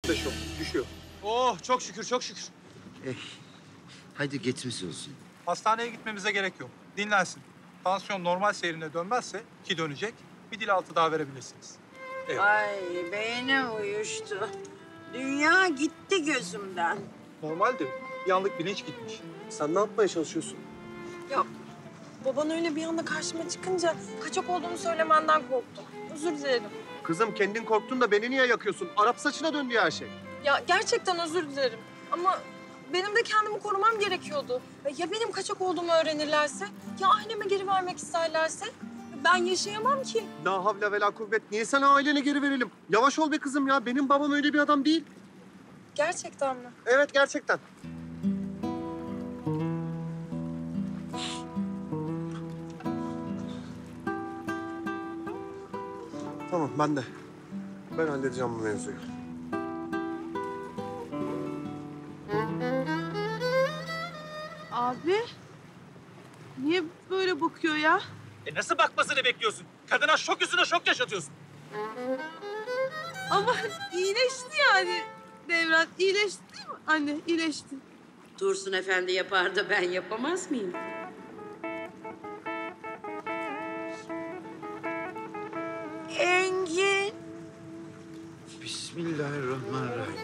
yaklaşıyor. Düşüyor. Oh çok şükür çok şükür. Haydi geçmiş olsun. Hastaneye gitmemize gerek yok. Dinlensin. Tansiyon normal seyrine dönmezse ki dönecek, bir dil altı daha verebilirsiniz. Ay beynim uyuştu. Dünya gitti gözümden. Normaldir. Bir anlık bilinç gitmiş. Sen ne yapmaya çalışıyorsun? Ya baban öyle bir anda karşıma çıkınca kaçak olduğumu söylemenden korktum. Özür dilerim. Kızım kendin korktun da beni niye yakıyorsun? Arap saçına döndü ya her şey. Ya gerçekten özür dilerim. Ama benim de kendimi korumam gerekiyordu. Ya benim kaçak olduğumu öğrenirlerse? Ya aileme geri vermek isterlerse? Ben yaşayamam ki. La havle ve la kuvvet. Niye sana ailene geri verelim? Yavaş ol be kızım ya. Benim babam öyle bir adam değil. Gerçekten mi? Evet gerçekten. Tamam ben de. Ben halledeceğim bu mevzuyu. Abi, niye böyle bakıyor ya? Nasıl bakmasını bekliyorsun? Kadına şok üstüne şok yaşatıyorsun. Ama iyileşti yani Devran. İyileşti değil mi? Anne, iyileşti. Dursun Efendi yapar da ben yapamaz mıyım? Engin. Bismillahirrahmanirrahim.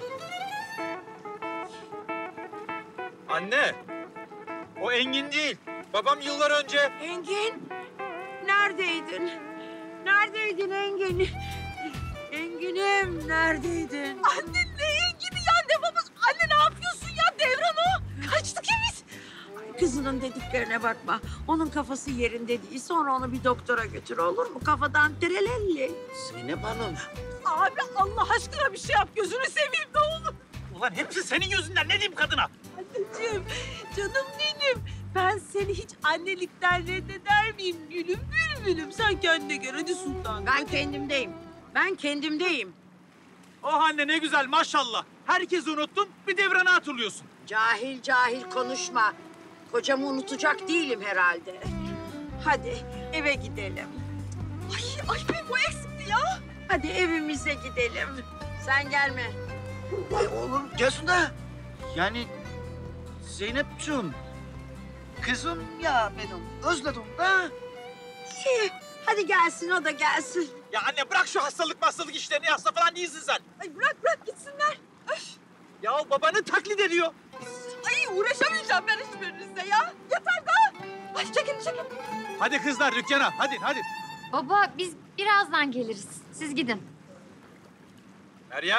Anne, o Engin değil. Babam yıllar önce... Engin. Neredeydin? Neredeydin Engin? Engin'im neredeydin? Anne ne Engin'i ya ne babası? Anne ne yapıyorsun ya Devran o? Kaçtık ya biz. Kızının dediklerine bakma. Onun kafası yerinde değil. Sonra onu bir doktora götür olur mu? Kafadan terelelli. Zeynep Hanım. Abi Allah aşkına bir şey yap. Gözünü seveyim ne olur. Ulan hepsi senin yüzünden. Ne diyeyim kadına? Anneciğim, canım benim. Ben seni hiç annelikten reddeder miyim? Gülüm bülbülüm. Sen kendine gel hadi sultan. Ben kendimdeyim. Ben kendimdeyim. Oh anne ne güzel maşallah. Herkesi unuttun, bir Devran'ı hatırlıyorsun. Cahil cahil konuşma. Kocamı unutacak değilim herhalde. Hadi eve gidelim. Ay benim bu eksikti ya. Hadi evimize gidelim. Sen gelme. Oğlum gelsin de. Yani Zeynep'ciğim. Kızım ya benim. Özledim de. Hadi gelsin o da gelsin. Ya anne bırak şu hastalık işlerini, hasta falan değilsin sen. Ay bırak gitsinler. Ya babanı taklit ediyor. Ay uğraşamayacağım ben hiçbirinizle ya. Yeter daha. Ay çekin. Hadi kızlar dükkana, hadi. Baba biz birazdan geliriz. Siz gidin. Meryem.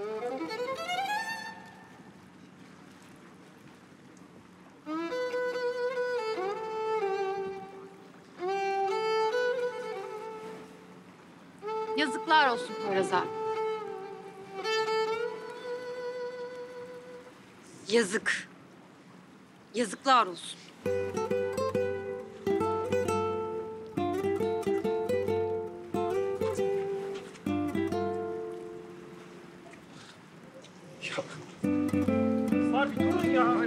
Yazıklar olsun Poyraz'a. Yazık. Yazıklar olsun. Kızlar bir durun ya.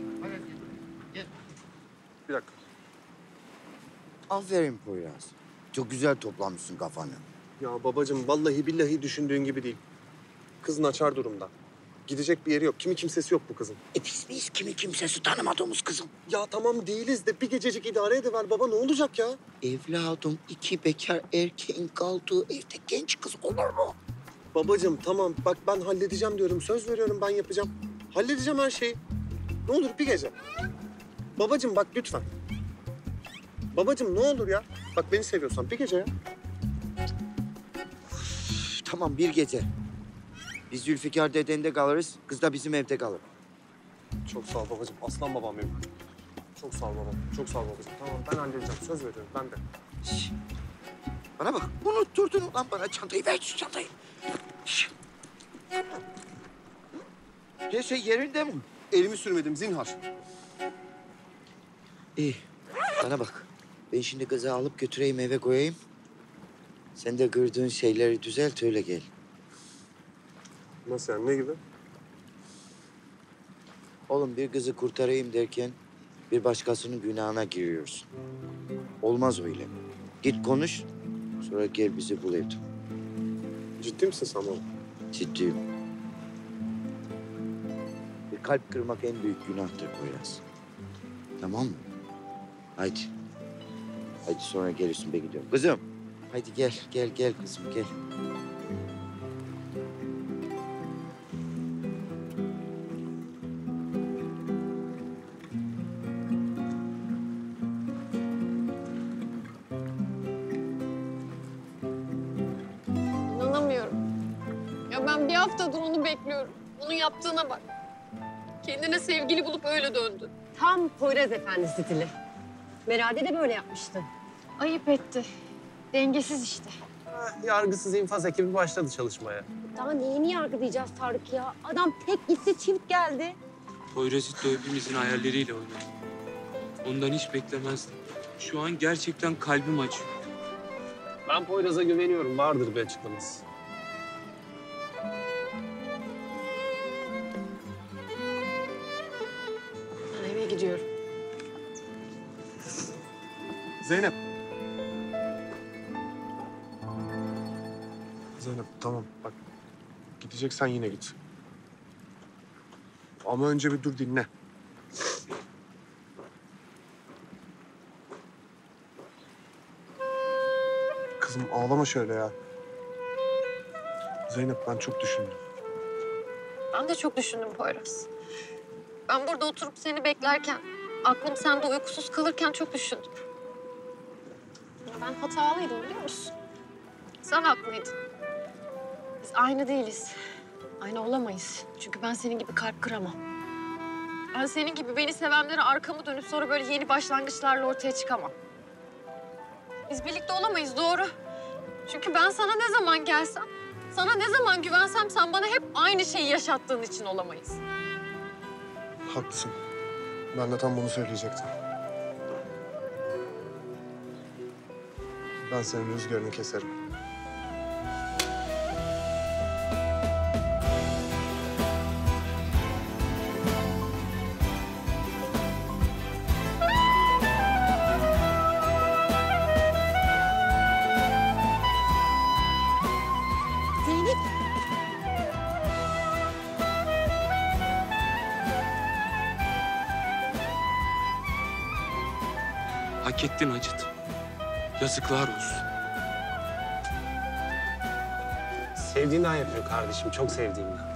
Bir dakika. Aferin Poyraz. Çok güzel toplamışsın kafanı. Ya babacığım vallahi billahi düşündüğün gibi değil. Kız naçar durumda. Gidecek bir yeri yok. Kimi kimsesi yok bu kızın. Biz miyiz kimi kimsesi tanımadığımız kızım? Ya tamam değiliz de bir gececik idare ediver baba ne olacak ya? Evladım iki bekar erkeğin kaldığı evde genç kız olur mu? Babacığım tamam bak ben halledeceğim diyorum. Söz veriyorum ben yapacağım. Halledeceğim her şeyi. Ne olur bir gece. Babacığım bak lütfen. Babacığım ne olur ya. Bak beni seviyorsan bir gece ya. Tamam bir gece. Biz Zülfikar dedende kalırız, kız da bizim evde kalır. Çok sağ ol babacığım. Aslan babam benim. Çok sağ ol babam. Çok sağ ol babacığım. Tamam ben halledeceğim. Söz veriyorum ben de. Şş. Bana bak, unutturdun ulan bana çantayı. Ver şu çantayı. Şş. Her şey yerinde mi? Elimi sürmedim zinhar. İyi. Bana bak. Ben şimdi kızı alıp götüreyim eve koyayım. Sen de gördüğün şeyleri düzelt öyle gel. Nasıl yani ne gibi? Oğlum bir kızı kurtarayım derken bir başkasının günahına giriyorsun. Olmaz öyle. Git konuş, sonra gel bizi bul evde. Ciddi misin sen baba? Ciddiyim. kalp kırmak en büyük günahtır Poyraz. Tamam mı? Haydi. Haydi sonra gelirsin, ben gidiyorum. Kızım. Haydi gel kızım gel. İnanamıyorum. Ya ben bir haftadır onu bekliyorum. Onun yaptığına bak. Kendine sevgili bulup öyle döndü. Tam Poyraz Efendi stili. Meral'de de böyle yapmıştı. Ayıp etti. Dengesiz işte. Yargısız infaz ekibi başladı çalışmaya. Daha neyini yargılayacağız Tarık ya? Adam tek gitti çift geldi. Poyrazito hepimizin hayalleriyle oynadı. Ondan hiç beklemezdim. Şu an gerçekten kalbim acıyor. Ben Poyraz'a güveniyorum. Vardır bir açıklaması. Ben eve gidiyorum. Zeynep. Zeynep tamam bak. Gideceksen yine git. Ama önce bir dur dinle. Kızım ağlama şöyle ya. Zeynep ben çok düşündüm. Ben de çok düşündüm Poyraz. Ben burada oturup seni beklerken, aklım sende uykusuz kalırken çok düşündüm. Ya ben hatalıydım biliyor musun? Sen haklıydın. Biz aynı değiliz. Aynı olamayız. Çünkü ben senin gibi kalp kıramam. Ben senin gibi beni sevenlere arkamı dönüp sonra böyle yeni başlangıçlarla ortaya çıkamam. Biz birlikte olamayız doğru. Çünkü ben sana ne zaman gelsem, sana ne zaman güvensem sen bana hep aynı şeyi yaşattığın için olamayız. Haklısın. Ben de tam bunu söyleyecektim. Ben senin rüzgarını keserim. Zeynep. Hak ettin Acıt. Yazıklar olsun. Sevdiğinden yapıyor kardeşim. Çok sevdiğinden.